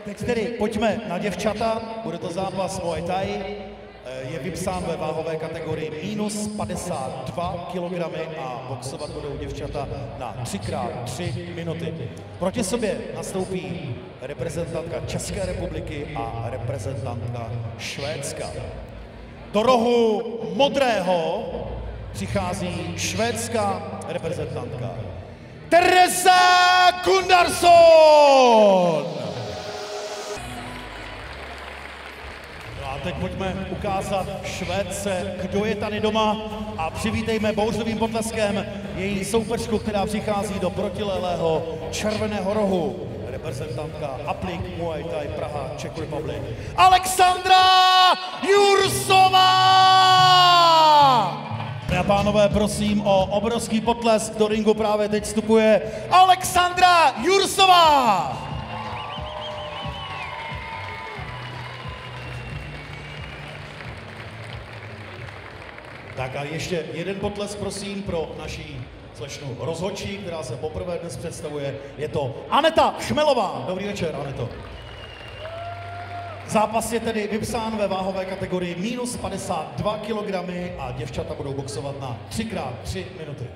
Teď tedy pojďme na děvčata, bude to zápas Muay Thai, je vypsán ve váhové kategorii minus 52 kg a boxovat budou děvčata na 3x3 minuty. Proti sobě nastoupí reprezentantka České republiky a reprezentantka Švédska. Do rohu modrého přichází švédská reprezentantka Teresa Gunnarsson! A teď pojďme ukázat Švédce, kdo je tady doma a přivítejme bouřlivým potleskem její soupeřku, která přichází do protilelého červeného rohu. Reprezentantka Aplik Muay Thai Praha, Czech Republic, Alexandra Jursová! A pánové, prosím o obrovský potlesk, do ringu právě teď vstupuje Alexandra Jursová! Tak a ještě jeden potlesk, prosím, pro naší slečnu rozhodčí, která se poprvé dnes představuje. Je to Aneta Chmelová. Dobrý večer, Aneto. Zápas je tedy vypsán ve váhové kategorii minus 52 kg a děvčata budou boxovat na 3x3 minuty.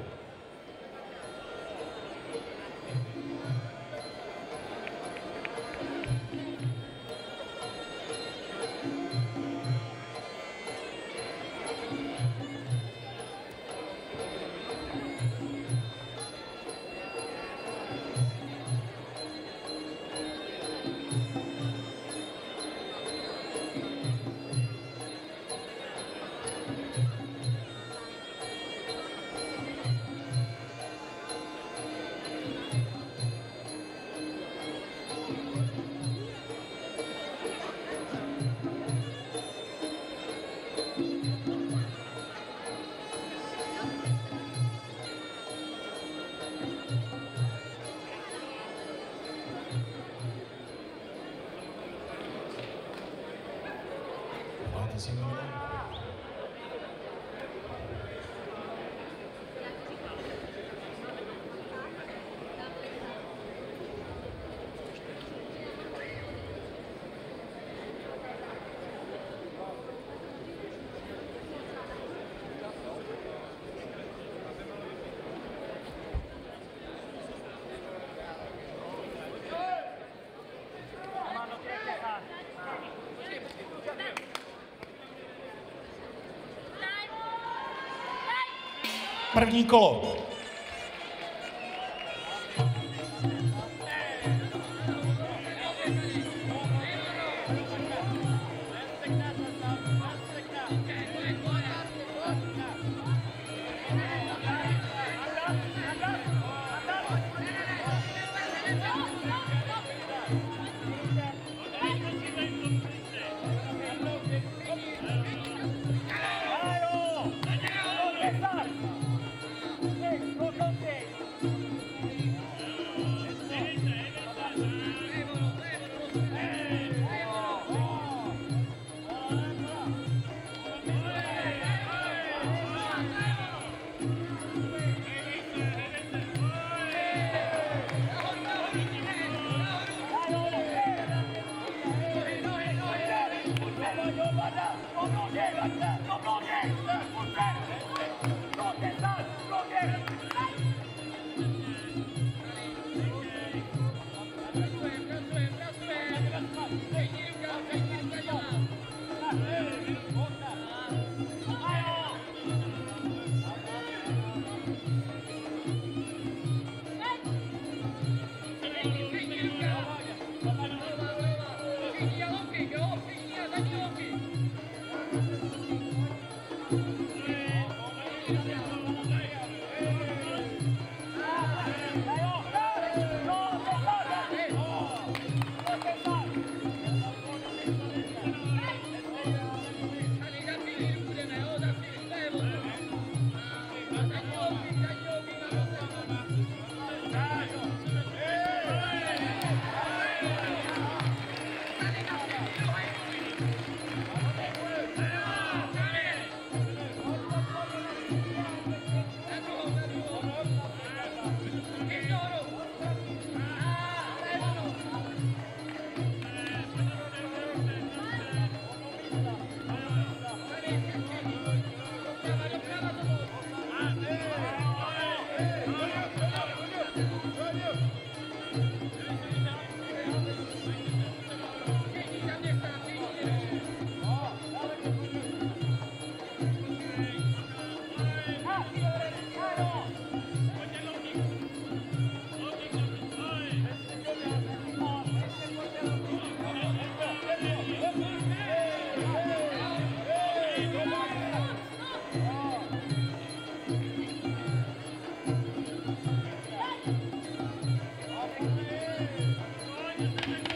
První kolo.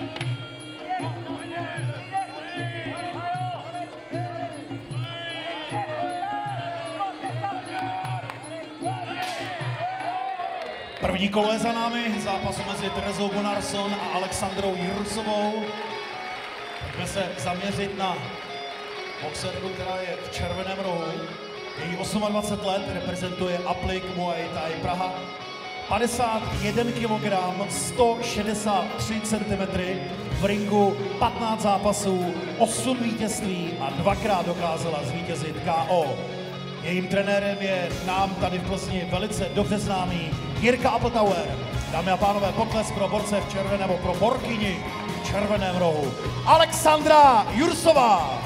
První kolo je za námi, zápasu mezi Terezou Gunnarsson a Alexandrou Jursovou. Pojďme se zaměřit na boxerku, která je v červeném rohu. Její 28 let, reprezentuje Aplik Muay Thai Praha. 51 kg, 163 cm, v ringu 15 zápasů, 8 vítězství a dvakrát dokázala zvítězit KO. Jejím trenérem je nám tady v Plzni velice dobře známý Jirka Appletower. Dámy a pánové, pokles pro borce v červeném, nebo pro borkyni v červeném rohu. Alexandra Jursová.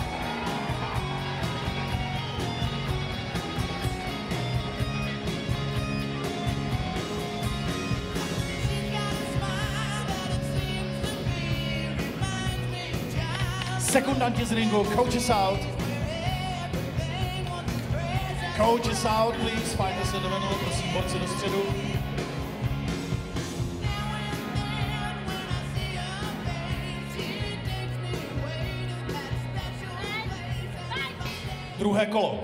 Sekundanti z ringu, coach is out. Coach is out, please. Fajte se do middle, prosím, borci do středu. Druhé kolo.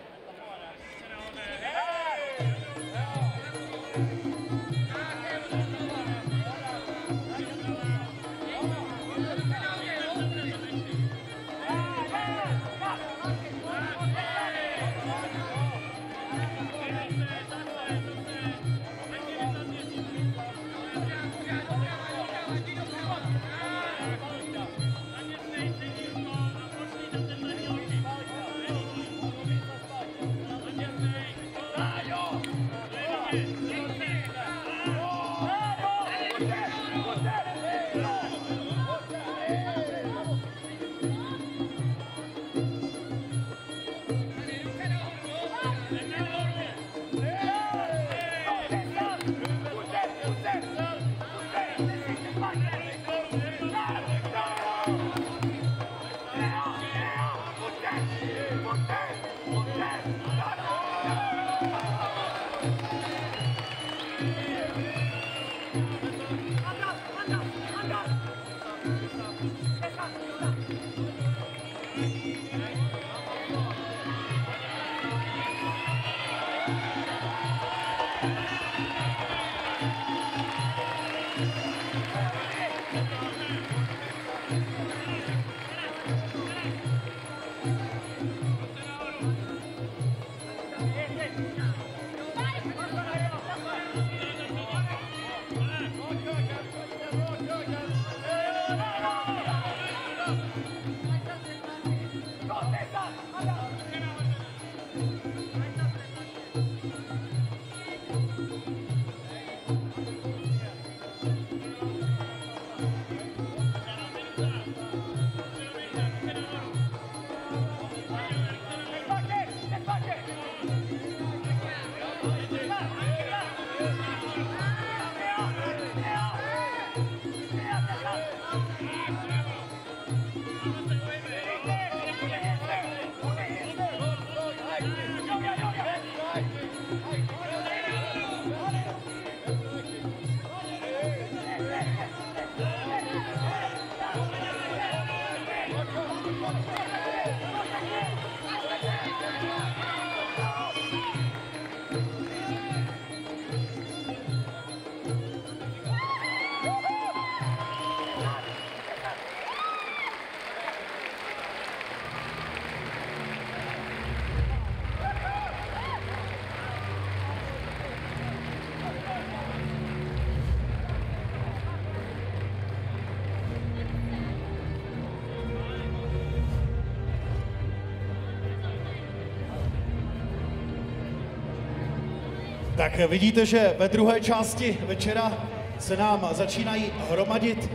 Tak vidíte, že ve druhé části večera se nám začínají hromadit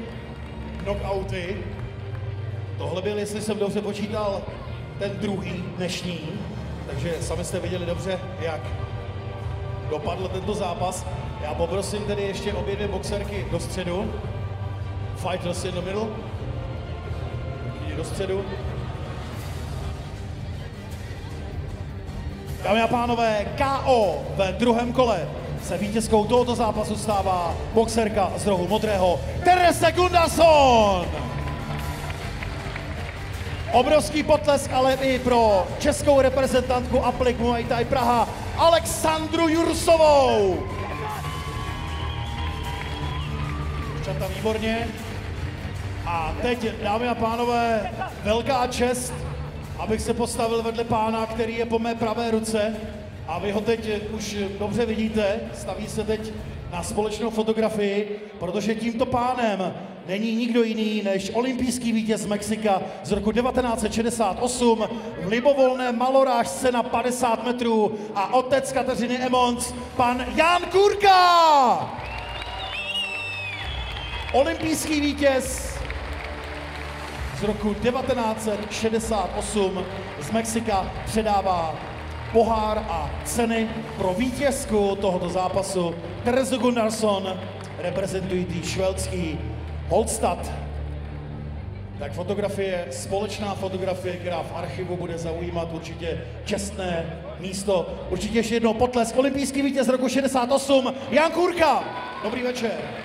knockouty. Tohle byl, jestli jsem dobře počítal, ten druhý dnešní. Takže sami jste viděli dobře, jak dopadl tento zápas. Já poprosím tedy ještě obě dvě boxerky do středu. Fighters in the middle. Jdi do středu. Dámy a pánové, KO ve druhém kole. se vítězkou tohoto zápasu stává boxerka z rohu modrého Terese Gunnarsson. Obrovský potlesk ale i pro českou reprezentantku Aplik Muay Thai Praha Alexandru Jursovou. Čata výborně. A teď, dámy a pánové, velká čest, abych se postavil vedle pána, který je po mé pravé ruce. A vy ho teď už dobře vidíte, staví se teď na společnou fotografii, protože tímto pánem není nikdo jiný než olympijský vítěz z Mexika z roku 1968 v libovolné malorážce na 50 metrů a otec Kateřiny Emons, pan Jan Kurka! Olympijský vítěz z roku 1968 z Mexika předává pohár a ceny pro vítězku tohoto zápasu Terezu Gunnarsson, reprezentující švédský Holstad. Tak fotografie, společná fotografie, která v archivu bude zaujímat určitě čestné místo. Určitě ještě jednou potlesk. Olympijský vítěz roku 68, Jan Kurka. Dobrý večer.